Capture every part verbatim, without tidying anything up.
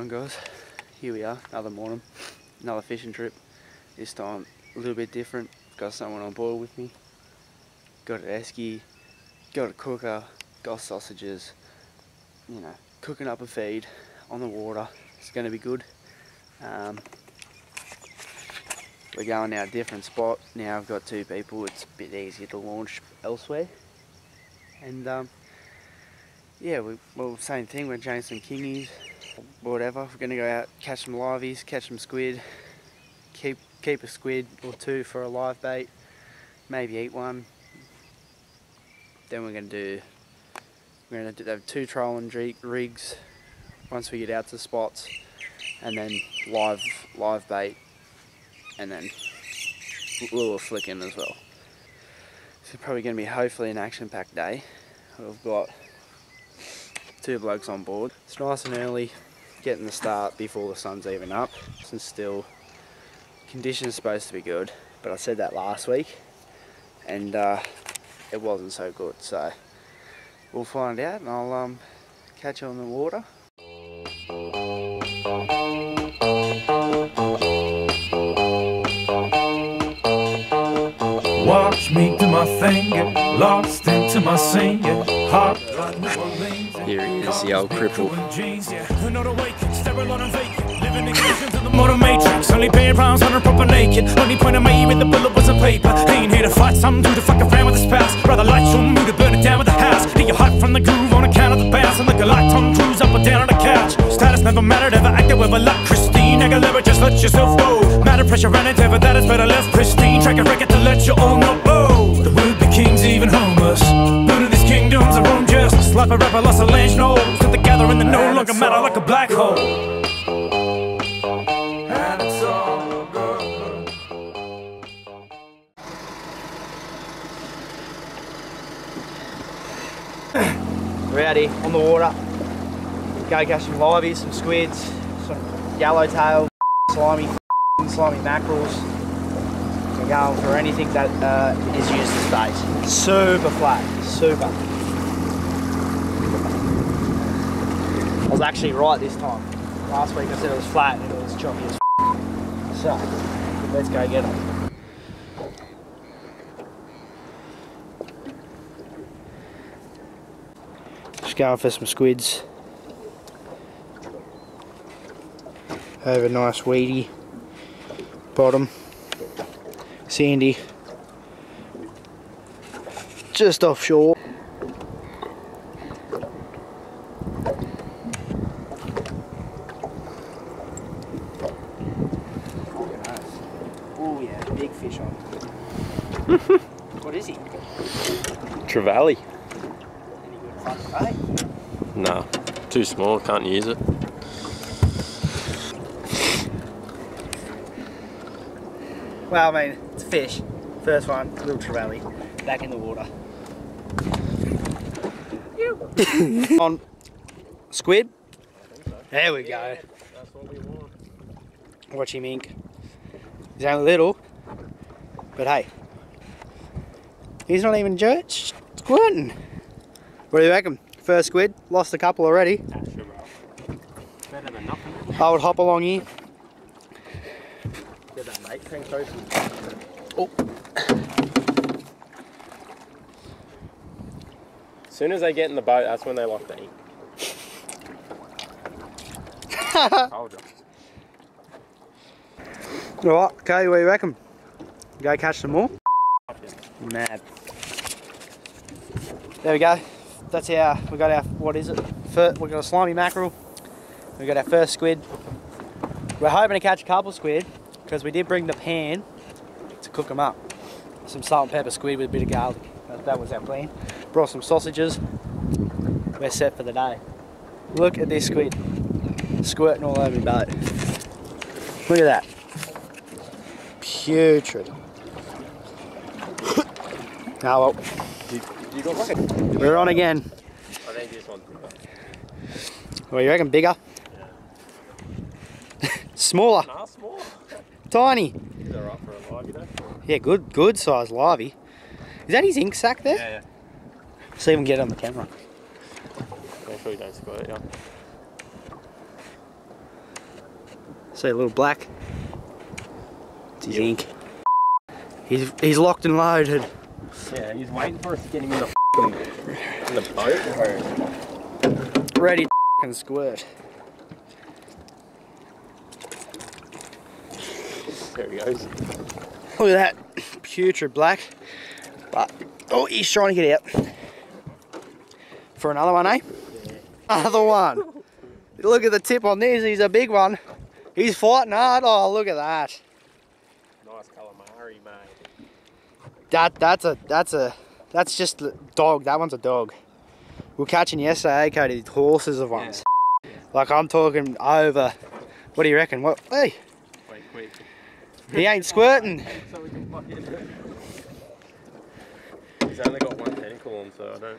going, guys? Here we are, another morning, another fishing trip. This time a little bit different. Got someone on board with me. Got an esky, got a cooker, got sausages. You know, cooking up a feed on the water. It's going to be good. Um, we're going now a different spot. Now I've got two people. It's a bit easier to launch elsewhere. And um, yeah, we, well, same thing. We're chasing some kingies, whatever. We're going to go out, catch some liveys, catch some squid, keep keep a squid or two for a live bait, maybe eat one. Then we're going to do we're going to do have two trolling rigs once we get out to spots, and then live live bait, and then lure flicking as well. It's probably going to be hopefully an action-packed day. We've got two blokes on board. It's nice and early, getting the start before the sun's even up. Since still conditions supposed to be good, but I said that last week, and uh, it wasn't so good. So we'll find out, and I'll um, catch you on the water. Watch me do my thing, get lost into my scene, get hot. Here he is, the old cripple. Living in conditions of the motor matrix. Only paying rounds on her proper naked. Only point I made with the bullet was a paper. Ain't here to fight some dude to fuck around with his past. Rather light your mood to burn it down with a house. Get you hot from the groove on account of the bass. And look a like Tom Cruise up or down on the couch. Status never mattered, ever acted with a like Christine. Aguilera, just let yourself go. Matter pressure and endeavor, that is better left pristine. Track a record to let you all know. Oh, the would-be kings even homeless. None of these kingdoms are own justice. Life a rapper lost a lynch nose. Sit together in the no longer matter like a black hole. And it's all good. We're out here on the water. Go catch some liveys, some squids, some yellowtail, slimy, slimy mackerels. We're going for anything that uh, is used as bait. Super flat, super. I was actually right this time. Last week I said it was flat and it was choppy as f. So, let's go get them. Just going for some squids. Have a nice weedy bottom. Sandy. Just offshore. Oh yeah, big fish on. What is he? Trevally. Any good fun bait? No, too small, can't use it. Well, I mean, it's a fish. First one, little trevally, back in the water. On squid. There we go. That's what we want. Watch him ink. He's only little, but hey, he's not even jerked. Squirting. What do you reckon? First squid, lost a couple already. Better than nothing. I would hop along here. Get that mate, hang close. Oh. As soon as they get in the boat, that's when they like to eat. Told you. Alright, okay, what do you reckon? Go catch some more? Mad. There we go. That's our, we got our, what is it? First, we got a slimy mackerel. We got our first squid. We're hoping to catch a couple squid because we did bring the pan to cook them up. Some salt and pepper squid with a bit of garlic. That, that was our plan. Brought some sausages. We're set for the day. Look at this squid. Squirting all over my boat. Look at that. Putrid. Oh well. You, you got like a... We're on again. I think this one's bigger. What do you reckon? Bigger? Yeah. Smaller? Nah, smaller. Tiny? These are up for a live, you know? Yeah, good good size livey. Is that his ink sac there? Yeah, yeah. See if we can get it on the camera. Make sure you don't squirt it, yeah. See a little black? It's his Yep. ink. He's, he's locked and loaded. Yeah, he's waiting for us to get him in the, in the boat. Ready to squirt. There he goes. Look at that, putrid black. But, oh, he's trying to get out. For another one, eh? Yeah. Another one. Look at the tip on this, he's a big one. He's fighting hard. Oh, look at that. Nice calamari, mate. That that's a that's a that's just a dog. That one's a dog. We were catching yesterday, Cody, horses of ones. Yeah. Like I'm talking over. What do you reckon? What? Hey. Wait, quick. He ain't squirting. So we can fuck it. He's only got one tentacle on, so I don't.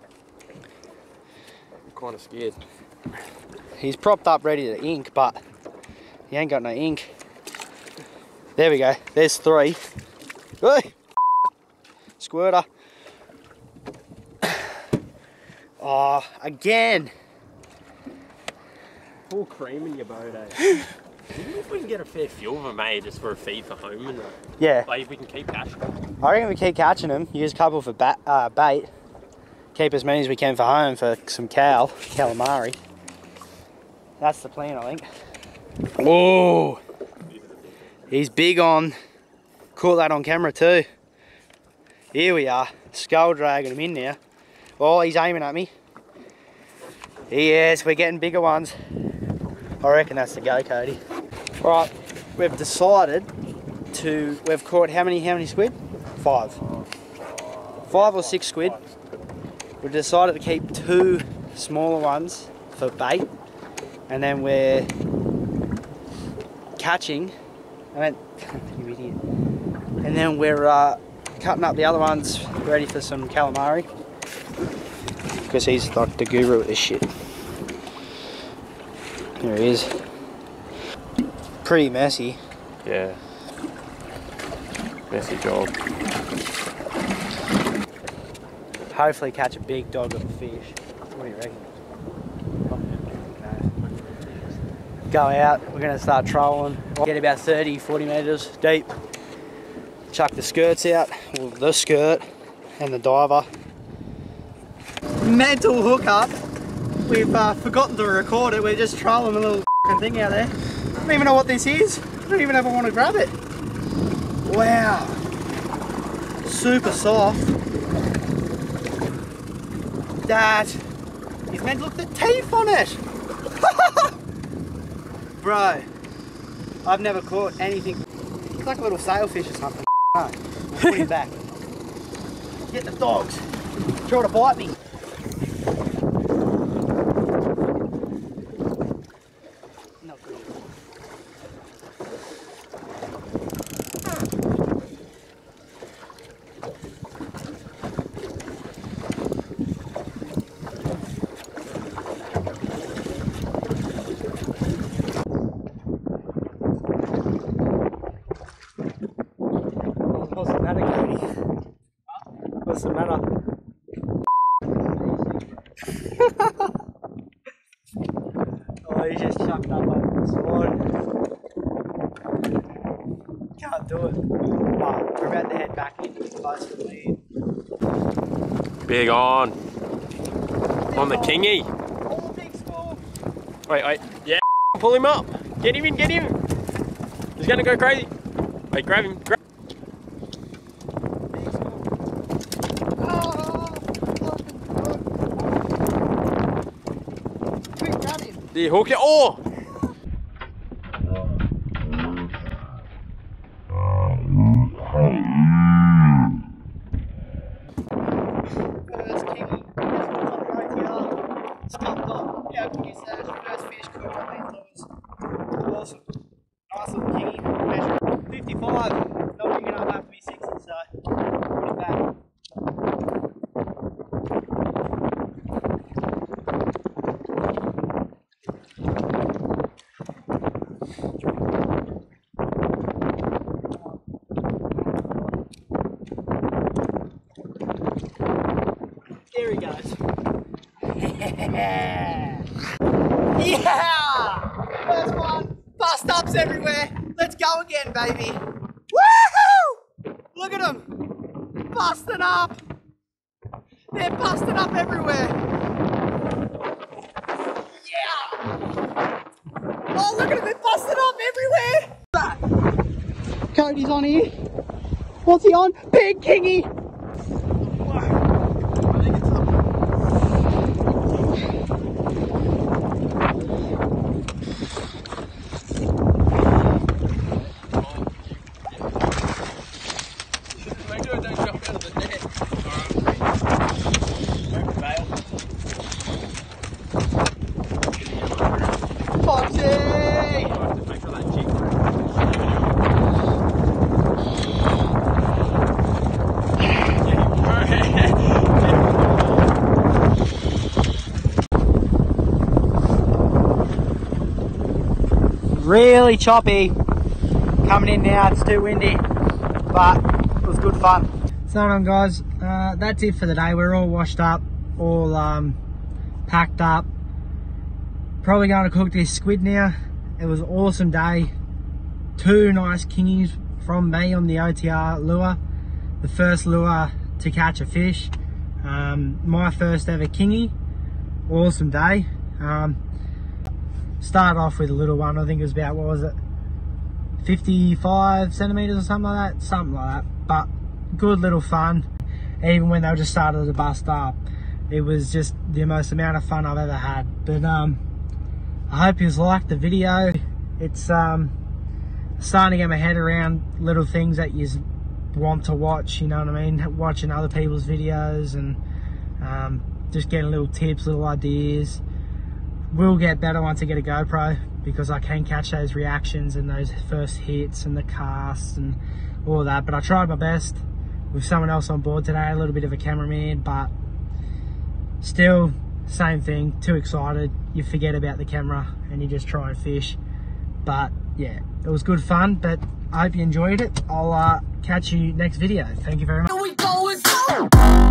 I'm kind of scared. He's propped up ready to ink, but he ain't got no ink. There we go. There's three. Hey. Squirter. Oh, again. Full cream in your boat, eh? If we can get a fair few of them, eh? Just for a feed for home and that. Yeah. Like if we can keep catching them. I reckon we keep catching them. Use a couple for bat, uh, bait. Keep as many as we can for home for some cal, calamari. That's the plan, I think. Oh, he's big on. Caught that on camera too. Here we are, skull dragging him in now. Oh, he's aiming at me. Yes, we're getting bigger ones. I reckon that's the go, Cody. Right, we've decided to. We've caught how many? How many squid? Five. Five or six squid. We've decided to keep two smaller ones for bait, and then we're catching. I meant, you idiot. And then we're uh, cutting up the other ones, ready for some calamari. Because he's like the guru of this shit. There he is. Pretty messy. Yeah. Messy job. Hopefully catch a big dog of a fish. What do you reckon? No. Go out, we're going to start trolling. Get about thirty, forty metres deep. Chuck the skirts out, well, the skirt and the diver. Mental hookup. We've uh, forgotten to record it. We're just trolling a little thing out there. I don't even know what this is. I don't even ever want to grab it. Wow. Super soft. That is meant to look at the teeth on it. Bro, I've never caught anything. It's like a little sailfish or something. No, we'll put him back. Get the dogs. Try to bite me. Not good. What's the matter, Cody? What's the matter? Oh, he just chucked up over the sword. Can't do it. Oh, we're about to head back in close to the lead. Big on. On the kingy. Oh, big school. Wait, wait. Yeah. Pull him up. Get him in, get him. He's gonna go crazy. Wait, grab him. Grab Do you hook it? Oh! First kingy. Stuffed up. Yeah, we use that. First fish caught on these lures. Awesome. Nice little kingy. Measure fifty-five. Not big enough, have to be sixty, so put it back. There he goes. Yeah! Yeah! First one, buster! chops everywhere. Let's go again, baby. Woohoo! Look at them. Busting up. They're busting up everywhere. Yeah. Oh, look at them. They're busting up everywhere. Cody's on here. What's he on? Big kingy. Really choppy. Coming in now, it's too windy, but it was good fun. So on guys, uh, that's it for the day. We're all washed up, all um, packed up. Probably going to cook this squid now. It was an awesome day. Two nice kingies from me on the O T R lure. The first lure to catch a fish. Um, my first ever kingy. Awesome day. Um, Started off with a little one. I think it was about, what was it, fifty-five centimeters or something like that, something like that. But good little fun. Even when they just started to bust up, it was just the most amount of fun I've ever had. But um, I hope you liked the video. It's um, starting to get my head around little things that you want to watch. You know what I mean? Watching other people's videos and um, just getting little tips, little ideas. Will get better once I get a GoPro, because I can catch those reactions and those first hits and the casts and all that. But I tried my best with someone else on board today, a little bit of a cameraman, but still same thing, too excited. You forget about the camera and you just try and fish. But yeah, it was good fun, but I hope you enjoyed it. I'll uh, catch you next video. Thank you very much.